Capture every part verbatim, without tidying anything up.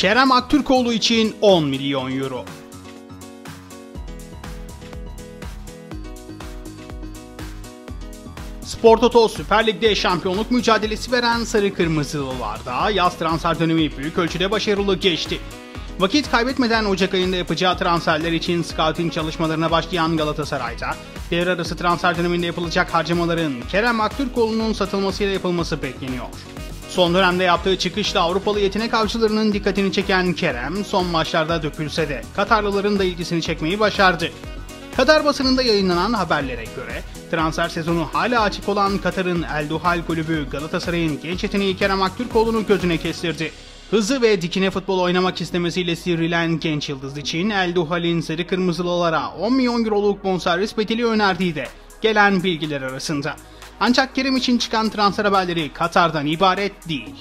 Kerem Aktürkoğlu için on milyon euro. Spor Toto Süper Lig'de şampiyonluk mücadelesi veren Sarı Kırmızılılarda yaz transfer dönemi büyük ölçüde başarılı geçti. Vakit kaybetmeden Ocak ayında yapacağı transferler için scouting çalışmalarına başlayan Galatasaray'da devre arası transfer döneminde yapılacak harcamaların Kerem Aktürkoğlu'nun satılmasıyla yapılması bekleniyor. Son dönemde yaptığı çıkışla Avrupalı yetenek avcılarının dikkatini çeken Kerem son maçlarda dökülse de Katarlıların da ilgisini çekmeyi başardı. Katar basınında yayınlanan haberlere göre transfer sezonu hala açık olan Katar'ın El Duhal kulübü Galatasaray'ın genç yeteneği Kerem Aktürkoğlu'nu gözüne kestirdi. Hızlı ve dikine futbol oynamak istemesiyle sivrilen genç yıldız için El Duhal'in sarı kırmızılılara on milyon euroluk bonservis bedeli önerdiği de gelen bilgiler arasında. Ancak Kerem için çıkan transfer haberleri Katar'dan ibaret değil.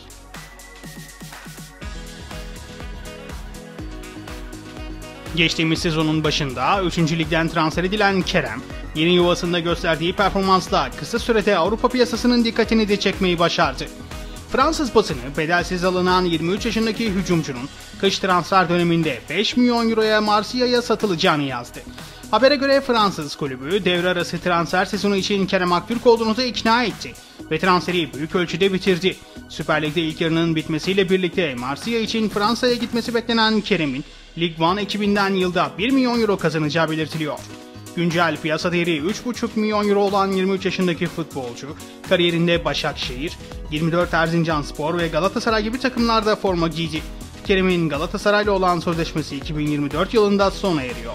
Geçtiğimiz sezonun başında üçüncü ligden transfer edilen Kerem, yeni yuvasında gösterdiği performansla kısa sürede Avrupa piyasasının dikkatini de çekmeyi başardı. Fransız basını bedelsiz alınan yirmi üç yaşındaki hücumcunun kış transfer döneminde beş milyon euroya Marsilya'ya satılacağını yazdı. Habere göre Fransız kulübü devre arası transfer sezonu için Kerem Aktürkoğlu'nu da ikna etti ve transferi büyük ölçüde bitirdi. Süper Lig'de ilk yarının bitmesiyle birlikte Marsilya için Fransa'ya gitmesi beklenen Kerem'in Ligue bir ekibinden yılda bir milyon euro kazanacağı belirtiliyor. Güncel piyasa değeri üç buçuk milyon euro olan yirmi üç yaşındaki futbolcu, kariyerinde Başakşehir, yirmi dört Erzincanspor ve Galatasaray gibi takımlarda forma giydi. Kerem'in Galatasaray'la olan sözleşmesi iki bin yirmi dört yılında sona eriyor.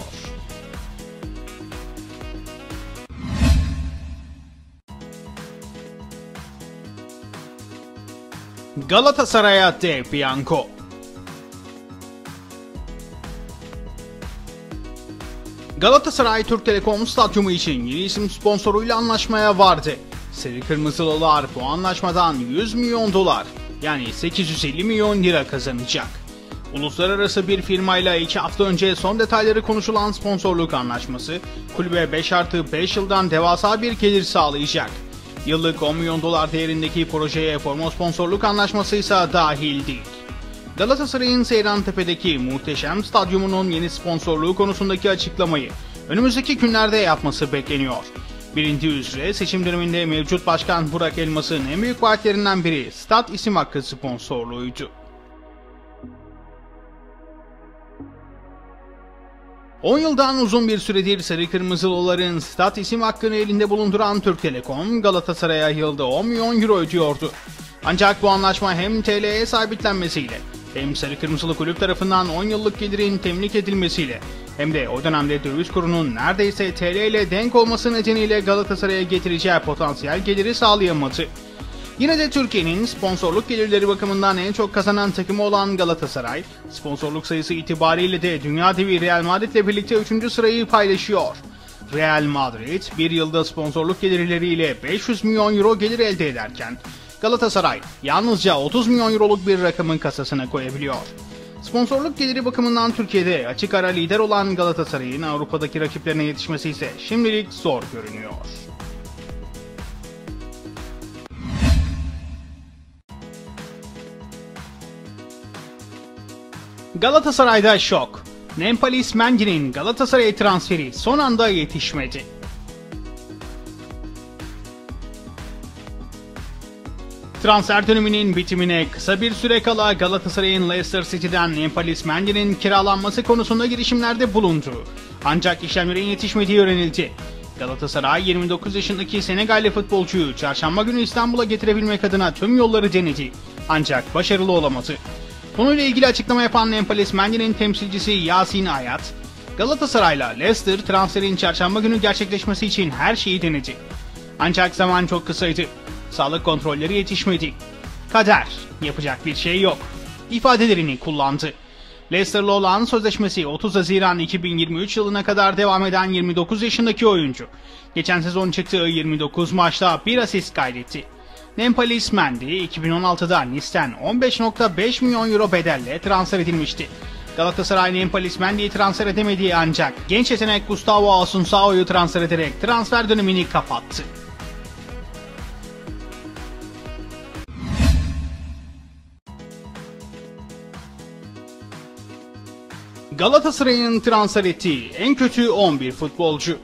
Galatasaray'a De Bianco. Galatasaray Türk Telekom Stadyumu için yeni isim sponsoruyla anlaşmaya vardı. Sarı Kırmızılılar bu anlaşmadan yüz milyon dolar yani sekiz yüz elli milyon lira kazanacak. Uluslararası bir firmayla iki hafta önce son detayları konuşulan sponsorluk anlaşması kulübe beş artı beş yıldan devasa bir gelir sağlayacak. Yıllık on milyon dolar değerindeki projeye forma sponsorluk anlaşması ise dahil değil. Galatasaray'ın Seyrantepe'deki muhteşem stadyumunun yeni sponsorluğu konusundaki açıklamayı önümüzdeki günlerde yapması bekleniyor. Bilindiği üzere seçim döneminde mevcut başkan Burak Elmas'ın en büyük vaatlerinden biri Stat isim hakkı sponsorluğuydu. on yıldan uzun bir süredir Sarı Kırmızılıların Stat isim hakkını elinde bulunduran Türk Telekom, Galatasaray'a yılda on milyon euro ödüyordu. Ancak bu anlaşma hem T L'ye sabitlenmesiyle hem Sarı Kırmızılı kulüp tarafından on yıllık gelirin temlik edilmesiyle hem de o dönemde döviz kurunun neredeyse T L ile denk olması nedeniyle Galatasaray'a getireceği potansiyel geliri sağlayamadı. Yine de Türkiye'nin sponsorluk gelirleri bakımından en çok kazanan takımı olan Galatasaray, sponsorluk sayısı itibariyle de dünya devi Real Madrid ile birlikte üçüncü sırayı paylaşıyor. Real Madrid bir yılda sponsorluk gelirleriyle beş yüz milyon euro gelir elde ederken, Galatasaray yalnızca otuz milyon euroluk bir rakamın kasasına koyabiliyor. Sponsorluk geliri bakımından Türkiye'de açık ara lider olan Galatasaray'ın Avrupa'daki rakiplerine yetişmesi ise şimdilik zor görünüyor. Galatasaray'da şok. Nampalys Mendy'nin Galatasaray transferi son anda yetişmedi. Transfer döneminin bitimine kısa bir süre kala Galatasaray'ın Leicester City'den Nampalys Mendy'nin kiralanması konusunda girişimlerde bulundu. Ancak işlemlerin yetişmediği öğrenildi. Galatasaray yirmi dokuz yaşındaki Senegalli futbolcuyu çarşamba günü İstanbul'a getirebilmek adına tüm yolları denedi. Ancak başarılı olamadı. Konuyla ilgili açıklama yapan Nampalys Mendy'nin temsilcisi Yasin Ayat, Galatasaray'la Leicester transferin çarşamba günü gerçekleşmesi için her şeyi denedi. Ancak zaman çok kısaydı. Sağlık kontrolleri yetişmedi. Kader, yapacak bir şey yok ifadelerini kullandı. Leicester'la olan sözleşmesi otuz Haziran iki bin yirmi üç yılına kadar devam eden yirmi dokuz yaşındaki oyuncu, geçen sezon çıktığı yirmi dokuz maçta bir asist kaydetti. Nampalys Mendy iki bin on altıda Nice'ten on beş nokta beş milyon euro bedelle transfer edilmişti. Galatasaray Nampalys Mendy'yi transfer edemediği ancak genç yetenek Gustavo Asunçao'yu transfer ederek transfer dönemini kapattı. Galatasaray'ın transfer ettiği en kötü on bir futbolcu.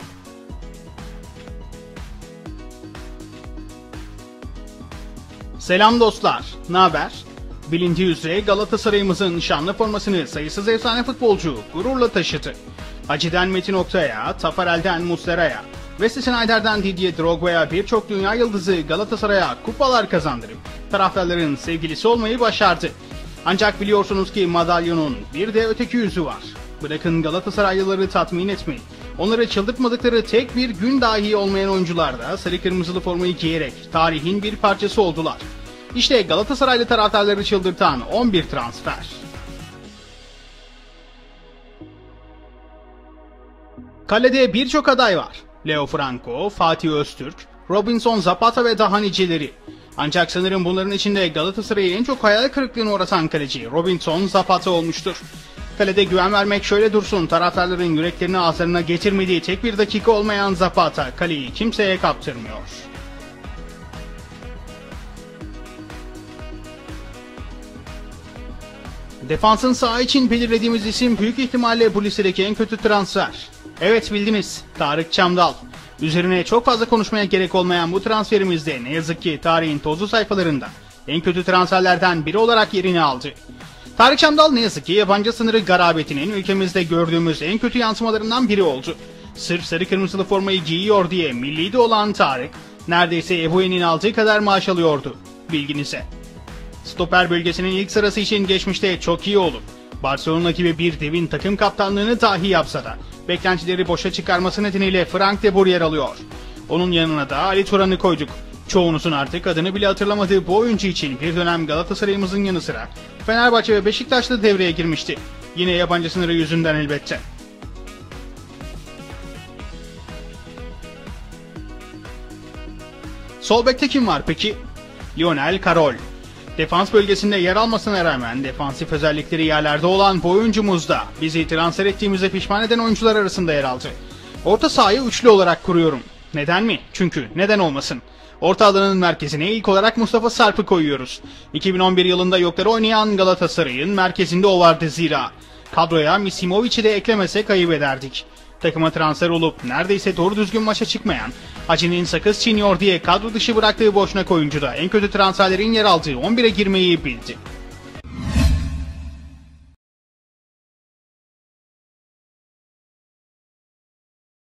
Selam dostlar, ne haber? Bilindiği üzere Galatasaray'ımızın şanlı formasını sayısız efsane futbolcu gururla taşıdı. Hacı'den Metin Oktay'a, Tafarel'den Muslera'ya, Wesley Sneijder'den Didier Drogba'ya birçok dünya yıldızı Galatasaray'a kupalar kazandırıp taraftarların sevgilisi olmayı başardı. Ancak biliyorsunuz ki madalyonun bir de öteki yüzü var. Bırakın Galatasaraylıları tatmin etmeyi, onları çıldırtmadıkları tek bir gün dahi olmayan oyuncular da sarı kırmızılı formayı giyerek tarihin bir parçası oldular. İşte Galatasaraylı taraftarları çıldırtan on bir transfer. Kalede birçok aday var. Leo Franco, Fatih Öztürk, Robinson Zapata ve daha niceleri. Ancak sanırım bunların içinde Galatasaray'ı en çok hayal kırıklığına uğratan kaleci Robinson Zapata olmuştur. Kalede güven vermek şöyle dursun, taraftarların yüreklerini ağızlarına getirmediği tek bir dakika olmayan Zapata kaleyi kimseye kaptırmıyor. Defansın saha için belirlediğimiz isim büyük ihtimalle bu listedeki en kötü transfer. Evet bildiniz, Tarık Çamdal. Üzerine çok fazla konuşmaya gerek olmayan bu transferimizde ne yazık ki tarihin tozlu sayfalarında en kötü transferlerden biri olarak yerini aldı. Tarık Çamdal ne yazık ki yabancı sınırı garabetinin ülkemizde gördüğümüz en kötü yansımalarından biri oldu. Sırf sarı kırmızılı formayı giyiyor diye milliydi olan Tarık, neredeyse Ebu'nun aldığı kadar maaş alıyordu, bilginize. Stoper bölgesinin ilk sırası için geçmişte çok iyi olup Barcelona gibi bir devin takım kaptanlığını dahi yapsa da beklentileri boşa çıkarması nedeniyle Frank de Boer yer alıyor. Onun yanına da Ali Turan'ı koyduk. Çoğunuzun artık adını bile hatırlamadığı bu oyuncu için bir dönem Galatasaray'ımızın yanı sıra Fenerbahçe ve Beşiktaş'ta devreye girmişti. Yine yabancı sınırı yüzünden elbette. Sol bekte kim var peki? Lionel Carroll. Defans bölgesinde yer almasına rağmen defansif özellikleri yerlerde olan bu oyuncumuz da bizi transfer ettiğimize pişman eden oyuncular arasında yer aldı. Orta sahayı üçlü olarak kuruyorum. Neden mi? Çünkü neden olmasın? Orta alanın merkezine ilk olarak Mustafa Sarp'ı koyuyoruz. iki bin on bir yılında yokları oynayan Galatasaray'ın merkezinde o vardı zira. Kadroya Misimovic'i de eklemesek ayıp ederdik. Takıma transfer olup neredeyse doğru düzgün maça çıkmayan, Hacı'nın sakız çiğniyor diye kadro dışı bıraktığı boşnak oyuncu da en kötü transferlerin yer aldığı on bire girmeyi bildi.